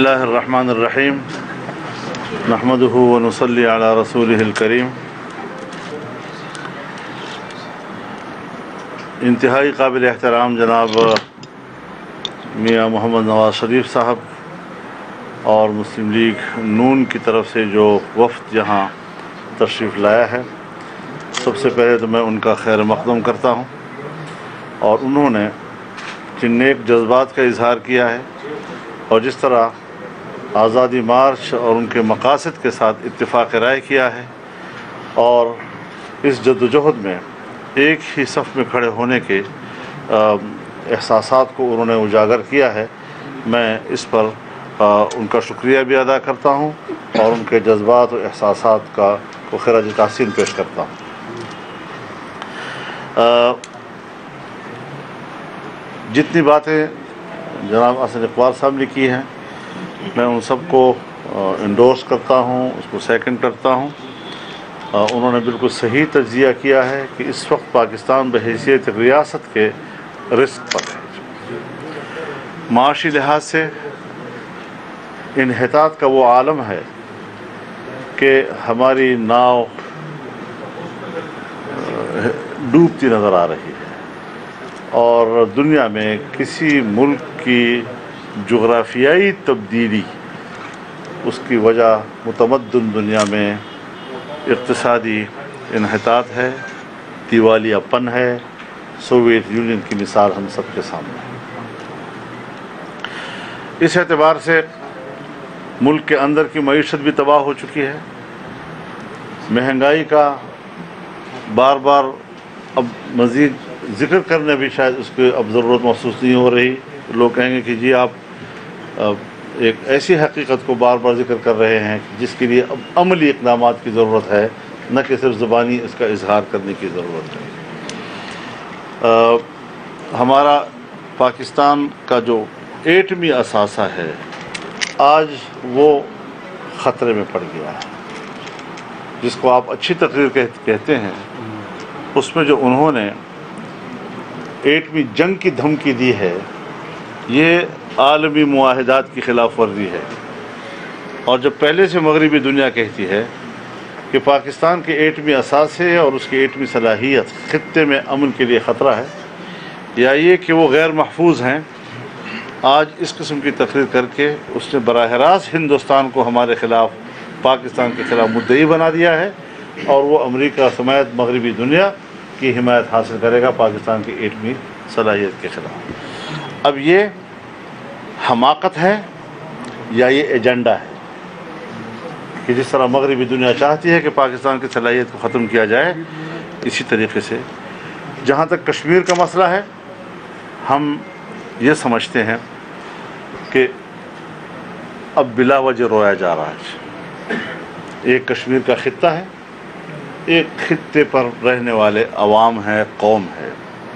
اللہ الرحمن الرحیم نحمدہ ونصلی علی رسولہ الکریم۔ انتہائی قابل احترام جناب میاں محمد نواز شریف صاحب اور مسلم لیگ نون کی طرف سے جو وفد یہاں تشریف لایا ہے، سب سے پہلے تو میں ان کا خیر مقدم کرتا ہوں، اور انہوں نے جن نیک جذبات کا اظہار کیا ہے اور جس طرح آزادی مارچ اور ان کے مقاصد کے ساتھ اتفاق رائے کیا ہے اور اس جدوجہد میں ایک ہی صف میں کھڑے ہونے کے احساسات کو انہوں نے اجاگر کیا ہے، میں اس پر ان کا شکریہ بھی ادا کرتا ہوں اور ان کے جذبات و احساسات کو خراج تحسین پیش کرتا ہوں۔ جتنی باتیں جناب حسن اقبال صاحب نے کی ہیں، میں ان سب کو انڈورس کرتا ہوں، اس کو سیکنڈ کرتا ہوں۔ انہوں نے بالکل صحیح تجزیہ کیا ہے کہ اس وقت پاکستان بحیثیت ریاست کے رزق پر ہے۔ معاشی لحاظ سے انحطاط کا وہ عالم ہے کہ ہماری ناؤ ڈوبتی نظر آ رہی ہے، اور دنیا میں کسی ملک کی جغرافیائی تبدیلی اس کی وجہ متمدن دنیا میں اقتصادی انحطاط ہے، دیوالیہ پن ہے۔ سوویت یونین کی مثال ہم سب کے سامنے ہے۔ اس اعتبار سے ملک کے اندر کی معیشت بھی تباہ ہو چکی ہے۔ مہنگائی کا بار بار اب مزید ذکر کرنے بھی شاید اس کی اب ضرورت محسوس نہیں ہو رہی۔ لوگ کہیں گے کہ جی آپ ایک ایسی حقیقت کو بار بار ذکر کر رہے ہیں جس کے لیے اب عملی اقدامات کی ضرورت ہے، نہ کہ صرف زبانی اس کا اظہار کرنے کی ضرورت ہے۔ ہمارا پاکستان کا جو ایٹمی اثاثہ ہے آج وہ خطرے میں پڑ گیا ہے، جس کو آپ اچھی تقریر کہتے ہیں۔ اس میں جو انہوں نے ایٹمی جنگ کی دھمکی دی ہے، یہ عالمی معاہدات کی خلاف ورزی ہے، اور جب پہلے سے مغربی دنیا کہتی ہے کہ پاکستان کے ایٹمی اثاثے اور اس کی ایٹمی صلاحیت خطے میں امن کے لیے خطرہ ہے، یا یہ کہ وہ غیر محفوظ ہیں، آج اس قسم کی تقریر کر کے اس نے براہ راست ہندوستان کو ہمارے خلاف، پاکستان کے خلاف مدعی بنا دیا ہے، اور وہ امریکہ سمیت مغربی دنیا کی حمایت حاصل کرے گا پاکستان کی ایٹمی صلاحیت کے خلاف۔ اب یہ حماقت ہے یا یہ ایجنڈا ہے کہ جس طرح مغربی دنیا چاہتی ہے کہ پاکستان کی صلاحیت کو ختم کیا جائے، اسی طریقے سے جہاں تک کشمیر کا مسئلہ ہے، ہم یہ سمجھتے ہیں کہ اب بلا وجہ رویا جا رہا ہے۔ ایک کشمیر کا خطہ ہے، ایک خطے پر رہنے والے عوام ہے، قوم ہے۔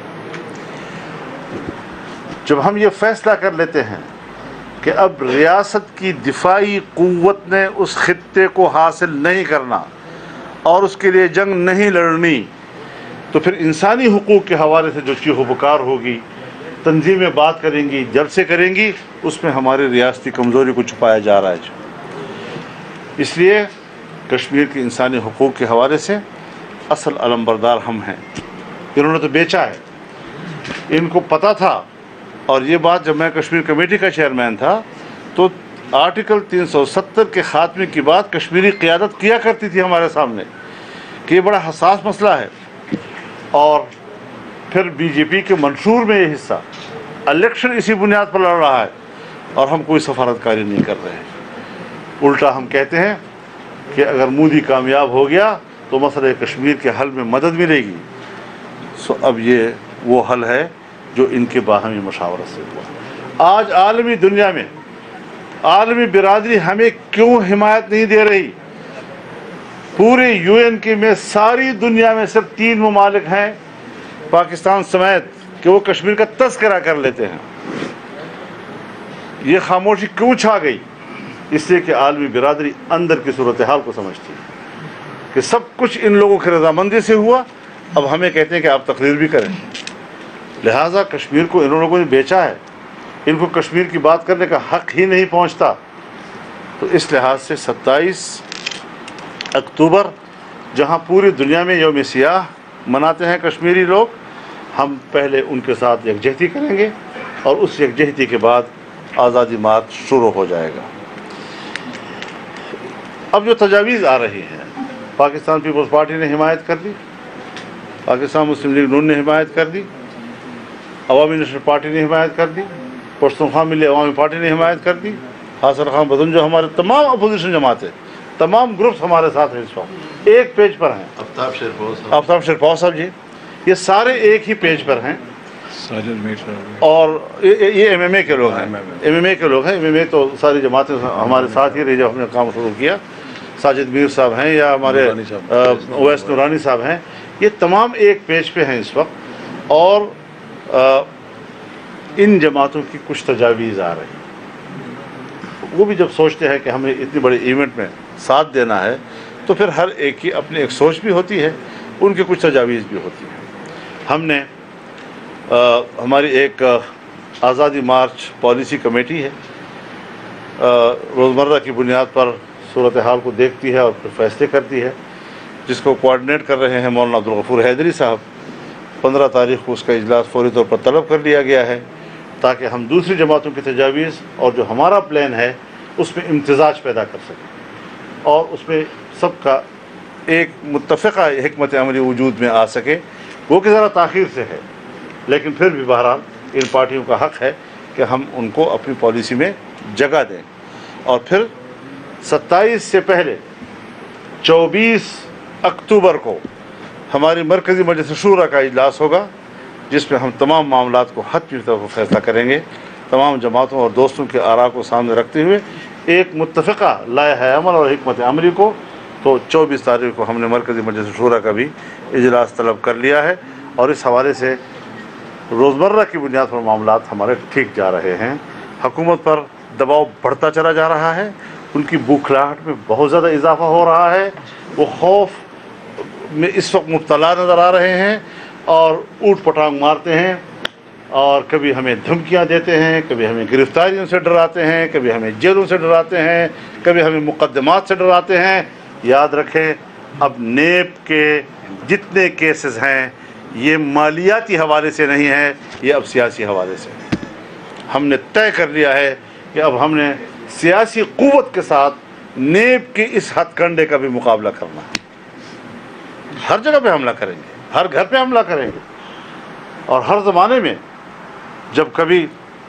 جب ہم یہ فیصلہ کر لیتے ہیں کہ اب ریاست کی دفاعی قوت نے اس خطے کو حاصل نہیں کرنا اور اس کے لیے جنگ نہیں لڑنی، تو پھر انسانی حقوق کے حوالے سے جو چیخ و پکار ہوگی، تنظیمیں بات کریں گی، جلسے کریں گی، اس میں ہماری ریاستی کمزوری کو چھپایا جا رہا ہے۔ اس لیے کشمیر کے انسانی حقوق کے حوالے سے اصل علمبردار ہم ہیں۔ انہوں نے تو بیچا ہے، ان کو پتہ تھا، اور یہ بات جب میں کشمیر کمیٹی کا چیئرمین تھا تو آرٹیکل 370 کے خاتمے کی بات کشمیری قیادت کیا کرتی تھی ہمارے سامنے کہ یہ بڑا حساس مسئلہ ہے، اور پھر بی جے پی کے منشور میں یہ حصہ الیکشن اسی بنیاد پر لڑ رہا ہے، اور ہم کوئی سفارتکاری نہیں کر رہے ہیں۔ الٹا ہم کہتے ہیں کہ اگر مودی کامیاب ہو گیا تو مسئلہ کشمیر کے حل میں مدد ملے گی۔ اب یہ وہ حل ہے جو ان کے باہمی مشاورت سے ہوا۔ آج عالمی دنیا میں عالمی برادری ہمیں کیوں حمایت نہیں دے رہی؟ پورے یو این کے میں ساری دنیا میں صرف 3 ممالک ہیں پاکستان سمیت کہ وہ کشمیر کا تذکرہ کر لیتے ہیں۔ یہ خاموشی کیوں چھا گئی؟ اس لیے کہ عالمی برادری اندر کی صورتحال کو سمجھتی ہے کہ سب کچھ ان لوگوں کی رضامندی سے ہوا، اب ہمیں کہتے ہیں کہ آپ تقریر بھی کریں۔ لہٰذا کشمیر کو ان لوگوں نے بیچا ہے، ان کو کشمیر کی بات کرنے کا حق ہی نہیں پہنچتا۔ تو اس لحاظ سے 27 اکتوبر جہاں پوری دنیا میں یوم سیاہ مناتے ہیں کشمیری لوگ، ہم پہلے ان کے ساتھ یکجہتی کریں گے اور اس یکجہتی کے بعد آزادی مارچ شروع ہو جائے گا۔ اب جو تجاویز آ رہی ہیں، پاکستان پیپلز پارٹی نے حمایت کر دی، پاکستان مسلم لیگ نون نے حمایت کر دی، عوامی نیشنل پارٹی نے حمایت کر دی، پشتونخوا ملی عوامی پارٹی نے حمایت کر دی، حاصل خان بدن، جو ہمارے تمام اپوزیشن جماعتیں، تمام گروپس ہمارے ساتھ ہیں، اس وقت ایک پیج پر ہیں۔ آفتاب شیرپور صاحب جی، یہ سارے ایک ہی پیج پر ہیں، اور یہ ایم ایم اے کے لوگ ہیں، ایم ایم اے تو ساری جماعتیں ہمارے ساتھ ہی رہی جب ہم نے کام شروع کیا۔ ساجد میر صاحب ہیں یا ہمارے اویس نورانی صاحب ہیں، یہ تمام ایک پیج پہ ہیں اس وقت، اور ان جماعتوں کی کچھ تجاویز آ رہی ہیں۔ وہ بھی جب سوچتے ہیں کہ ہمیں اتنی بڑے ایونٹ میں ساتھ دینا ہے تو پھر ہر ایک کی اپنی ایک سوچ بھی ہوتی ہے، ان کی کچھ تجاویز بھی ہوتی ہیں۔ ہم نے ہماری ایک آزادی مارچ پالیسی کمیٹی ہے، روزمرہ کی بنیاد پر صورتحال کو دیکھتی ہے اور پھر فیصلے کرتی ہے، جس کو کوآرڈینیٹ کر رہے ہیں مولانا عبدالغفور حیدری صاحب۔ 15 تاریخ کو اس کا اجلاس فوری طور پر طلب کر لیا گیا ہے تاکہ ہم دوسری جماعتوں کی تجاویز اور جو ہمارا پلان ہے اس میں امتزاج پیدا کر سکیں اور اس میں سب کا ایک متفقہ حکمت عملی وجود میں آ سکے۔ وہ کہ ذرا تاخیر سے ہے، لیکن پھر بھی بہرحال ان پارٹیوں کا حق ہے کہ ہم ان کو اپنی پالیسی میں جگہ دیں۔ اور پھر 27 سے پہلے 24 اکتوبر کو ہماری مرکزی مجلس شورا کا اجلاس ہوگا، جس میں ہم تمام معاملات کو حتمی طور پر فیصلہ کریں گے، تمام جماعتوں اور دوستوں کے آراء کو سامنے رکھتے ہوئے ایک متفقہ لائحہ عمل اور حکمت عملی کو۔ تو 24 تاریخ کو ہم نے مرکزی مجلس شورا کا بھی اجلاس طلب کر لیا ہے، اور اس حوالے سے روزمرہ کی بنیاد پر معاملات ہمارے ٹھیک جا رہے ہیں۔ حکومت پر دباؤ بڑھتا چلا جا رہا ہے، ان کی بوکھلاہٹ میں بہت زیادہ اضافہ ہو رہا ہے، وہ خوف میں اس وقت مبتلا نظر آ رہے ہیں اور اوٹ پٹانگ مارتے ہیں، اور کبھی ہمیں دھمکیاں دیتے ہیں، کبھی ہمیں گرفتاریوں سے ڈراتے ہیں، کبھی ہمیں جیلوں سے ڈراتے ہیں، کبھی ہمیں مقدمات سے ڈراتے ہیں۔ یاد رکھیں، اب نیب کے جتنے کیسز ہیں یہ مالیاتی حوالے سے نہیں ہیں، یہ اب سیاسی حوالے سے ہیں۔ ہم نے طے کر لیا ہے کہ اب ہم نے سیاسی قوت کے ساتھ نیب کے اس ہتھ کنڈے کا بھی مقابلہ کرنا ہے۔ ہر جگہ پہ حملہ کریں گے، ہر گھر پہ حملہ کریں گے، اور ہر زمانے میں جب کبھی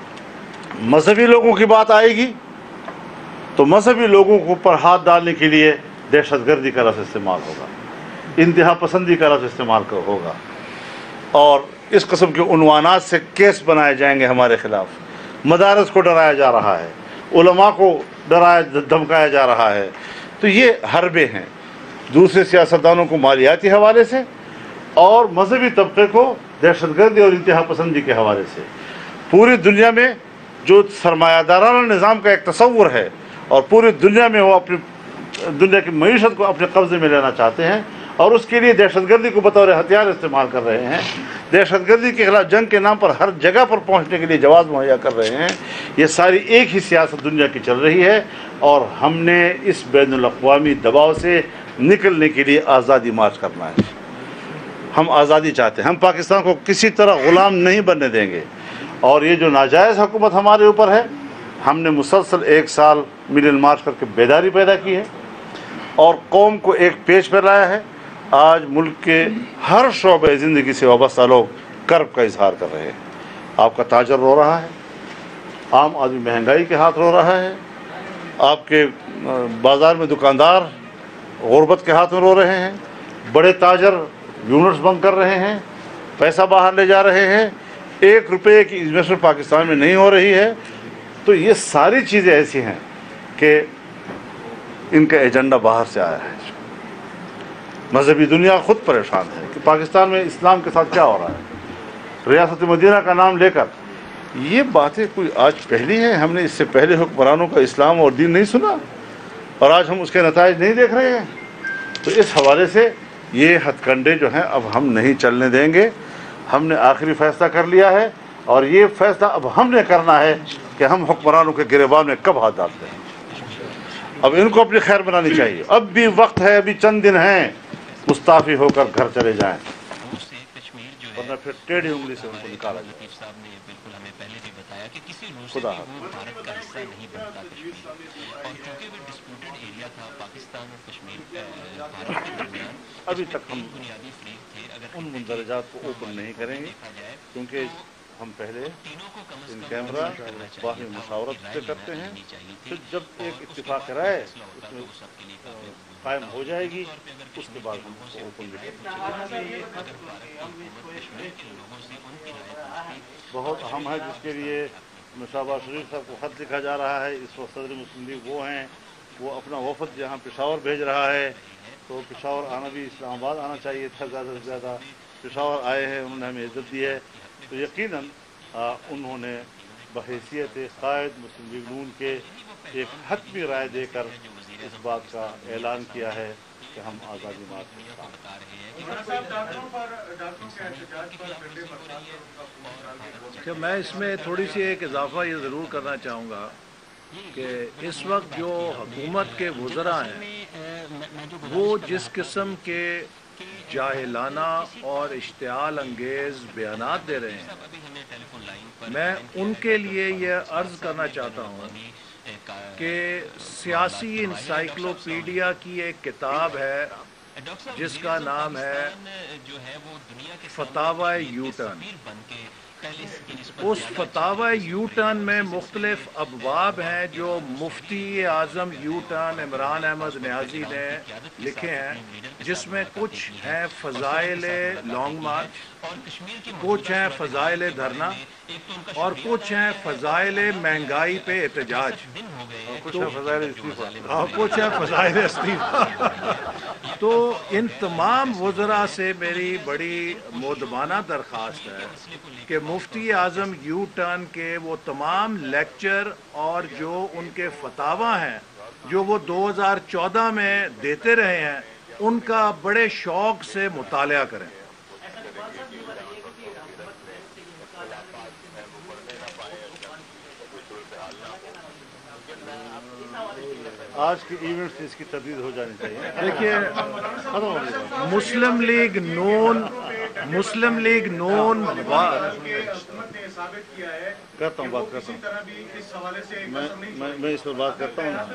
مذہبی لوگوں کی بات آئے گی تو مذہبی لوگوں کو پر ہاتھ ڈالنے کے لیے دہشت گردی کا لفظ استعمال ہوگا، انتہا پسندی کا لفظ استعمال ہوگا، اور اس قسم کے عنوانات سے کیس بنائے جائیں گے ہمارے خلاف۔ مدارس کو ڈرایا جا رہا ہے، علماء کو ڈرایا دھمکایا جا رہا ہے۔ تو یہ حربے ہیں، دوسرے سیاستدانوں کو مالیاتی حوالے سے اور مذہبی طبقے کو دہشت گردی اور انتہا پسندی کے حوالے سے۔ پوری دنیا میں جو سرمایہ دارانہ نظام کا ایک تصور ہے، اور پوری دنیا میں وہ اپنی دنیا کی معیشت کو اپنے قبضے میں لینا چاہتے ہیں، اور اس کے لیے دہشت گردی کو بطور ہتھیار استعمال کر رہے ہیں، دہشت گردی کے خلاف جنگ کے نام پر ہر جگہ پر پہنچنے کے لیے جواز مہیا کر رہے ہیں۔ یہ ساری ایک ہی سیاست دنیا کی چل رہی ہے، اور ہم نے اس بین الاقوامی دباؤ سے نکلنے کے لیے آزادی مارچ کرنا ہے۔ ہم آزادی چاہتے ہیں، ہم پاکستان کو کسی طرح غلام نہیں بننے دیں گے، اور یہ جو ناجائز حکومت ہمارے اوپر ہے، ہم نے مسلسل 1 سال ملن مارچ کر کے بیداری پیدا کی ہے اور قوم کو ایک پیج پر لایا ہے۔ آج ملک کے ہر شعبہ زندگی سے وابستہ لوگ کرب کا اظہار کر رہے ہیں۔ آپ کا تاجر رو رہا ہے، عام آدمی مہنگائی کے ہاتھ رو رہا ہے، آپ کے بازار میں دکاندار غربت کے ہاتھ میں رو رہے ہیں، بڑے تاجر یونٹس بند کر رہے ہیں، پیسہ باہر لے جا رہے ہیں، 1 روپے کی انویسٹمنٹ پاکستان میں نہیں ہو رہی ہے۔ تو یہ ساری چیزیں ایسی ہیں کہ ان کا ایجنڈا باہر سے آیا ہے۔ مذہبی دنیا خود پریشان ہے کہ پاکستان میں اسلام کے ساتھ کیا ہو رہا ہے۔ ریاست مدینہ کا نام لے کر یہ باتیں کوئی آج پہلی ہیں؟ ہم نے اس سے پہلے حکمرانوں کا اسلام اور دین نہیں سنا، اور آج ہم اس کے نتائج نہیں دیکھ رہے ہیں۔ تو اس حوالے سے یہ ہتھ کنڈے جو ہیں اب ہم نہیں چلنے دیں گے۔ ہم نے آخری فیصلہ کر لیا ہے، اور یہ فیصلہ اب ہم نے کرنا ہے کہ ہم حکمرانوں کے گریبان میں کب ہاتھ ڈالتے ہیں۔ اب ان کو اپنی خیر بنانی چاہیے. اب بھی وقت ہے, ابھی چند دن ہیں, مستعفی ہو کر گھر چلے جائیں, ورنہ پھر ٹیڑھی انگلی سے ان کو نکالا جائے. خدا ابھی تک ہم ان مندرجات کو اوپن نہیں کریں گے, کیونکہ ہم پہلے ان کیمرہ باہمی مشاورت سے کرتے ہیں. پھر جب ایک اتفاق رائے اس میں قائم ہو جائے گی, اس کے بعد ہم اس کو اوپن بھی کریں گے. بہت اہم ہے, جس کے لیے شہباز شریف صاحب کو خط لکھا جا رہا ہے. اس وقت صدر مسلم لیگ وہ ہیں, وہ اپنا وفد یہاں پشاور بھیج رہا ہے, تو پشاور آنا بھی اسلام آباد آنا چاہیے تھا. زیادہ سے زیادہ پشاور آئے ہیں, انہوں نے ہمیں عزت دی ہے, تو یقیناً انہوں نے بحیثیت قائد مسلم لیگ نون کے ایک حتمی رائے دے کر اس بات کا اعلان کیا ہے کہ ہم آزادی مارچ کہ میں اس میں تھوڑی سی ایک اضافہ یہ ضرور کرنا چاہوں گا کہ اس وقت جو حکومت کے وزراء ہیں وہ جس قسم کے جاہلانہ اور اشتعال انگیز بیانات دے رہے ہیں, میں ان کے لیے یہ عرض کرنا چاہتا ہوں کہ سیاسی انسائکلوپیڈیا کی ایک کتاب ہے جس کا نام ہے فتاوی یو ٹرن. اس فتاوی یو ٹرن میں مختلف ابواب ہیں جو مفتی اعظم یو ٹرن عمران احمد نیازی نے لکھے ہیں, جس میں کچھ ہیں فضائل لانگ مارچ, کچھ ہیں فضائل دھرنا, اور کچھ ہیں فضائل مہنگائی پہ احتجاج, کچھ فضائل استعفیٰ, اور کچھ ہیں فضائل استعفیٰ. تو ان تمام وزراء سے میری بڑی مؤدبانہ درخواست ہے کہ مفتی اعظم یو ٹرن کے وہ تمام لیکچر اور جو ان کے فتاوی ہیں جو وہ 2014 میں دیتے رہے ہیں, ان کا بڑے شوق سے مطالعہ کریں. آج کے ایونٹ سے اس کی تردید ہو جانی چاہیے. دیکھیے, مسلم لیگ نون کرتا ہوں, بات کرتا ہوں, میں اس پر بات کرتا ہوں.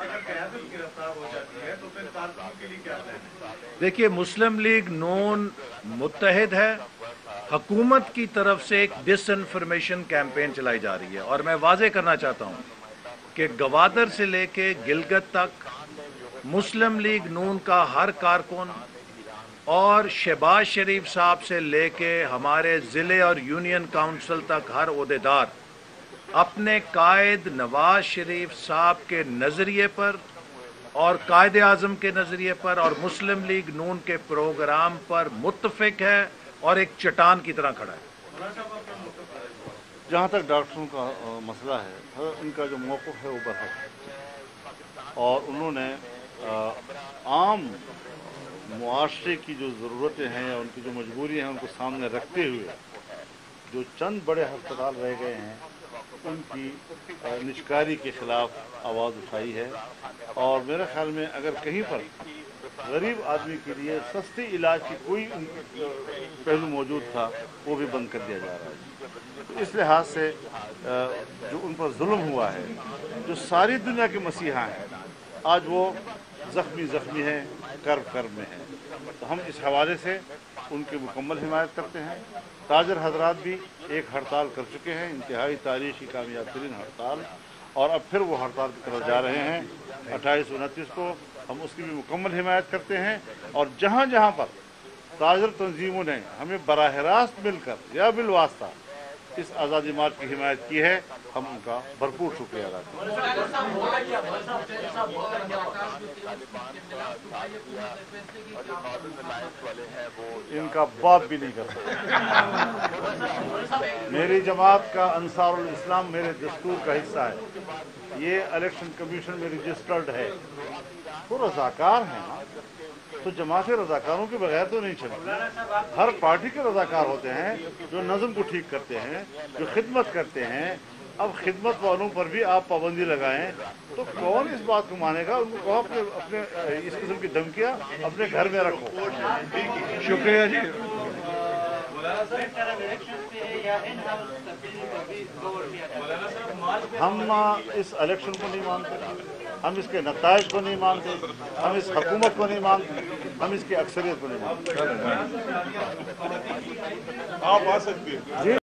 دیکھیے, مسلم لیگ نون متحد ہے. حکومت کی طرف سے ایک ڈس انفارمیشن کیمپین چلائی جا رہی ہے, اور میں واضح کرنا چاہتا ہوں کہ گوادر سے لے کے گلگت تک مسلم لیگ نون کا ہر کارکن اور شہباز شریف صاحب سے لے کے ہمارے ضلع اور یونین کونسل تک ہر عہدیدار اپنے قائد نواز شریف صاحب کے نظریے پر اور قائد اعظم کے نظریے پر اور مسلم لیگ نون کے پروگرام پر متفق ہے اور ایک چٹان کی طرح کھڑا ہے. جہاں تک ڈاکٹروں کا مسئلہ ہے, ان کا جو موقف ہے وہ برحق ہے, اور انہوں نے عام معاشرے کی جو ضرورتیں ہیں یا ان کی جو مجبوری ہیں ان کو سامنے رکھتے ہوئے جو چند بڑے ہسپتال رہ گئے ہیں ان کی نشکاری کے خلاف آواز اٹھائی ہے. اور میرے خیال میں اگر کہیں پر غریب آدمی کے لیے سستے علاج کی کوئی پہلو موجود تھا وہ بھی بند کر دیا جا رہا ہے. تو اس لحاظ سے جو ان پر ظلم ہوا ہے, جو ساری دنیا کے مسیحا ہیں, آج وہ زخمی ہیں, کرب میں ہیں. تو ہم اس حوالے سے ان کی مکمل حمایت کرتے ہیں. تاجر حضرات بھی ایک ہڑتال کر چکے ہیں, انتہائی تاریخی کامیاب ترین ہڑتال, اور اب پھر وہ ہڑتال کی طرف جا رہے ہیں 28-29 کو. ہم اس کی بھی مکمل حمایت کرتے ہیں, اور جہاں جہاں پر تاجر تنظیموں نے ہمیں براہ راست مل کر یا بالواسطہ اس آزادی مارچ کی حمایت کی ہے, ہم ان کا بھرپور شکریہ ادا کرتے ہیں. ان کا باپ بھی نہیں کر سکتا. میری جماعت کا انصار الاسلام میرے دستور کا حصہ ہے. یہ الیکشن کمیشن میں رجسٹرڈ ہے. وہ رضاکار ہیں, تو جماعت رضاکاروں کے بغیر تو نہیں چلتی. ہر پارٹی کے رضاکار ہوتے ہیں جو نظم کو ٹھیک کرتے ہیں, جو خدمت کرتے ہیں, اب خدمت والوں پر بھی آپ پابندی لگائیں تو کون اس بات کو مانے گا؟ ان کو کہو اپنے اس قسم کی دھمکیاں اپنے گھر میں رکھو. شکریہ جی. ہم اس الیکشن کو نہیں مانتے، ہم اس کے نتائج کو نہیں مانتے، ہم اس حکومت کو نہیں مانتے، ہم اس کی اکثریت کو نہیں مانتے. آپ آ سکتے ہیں.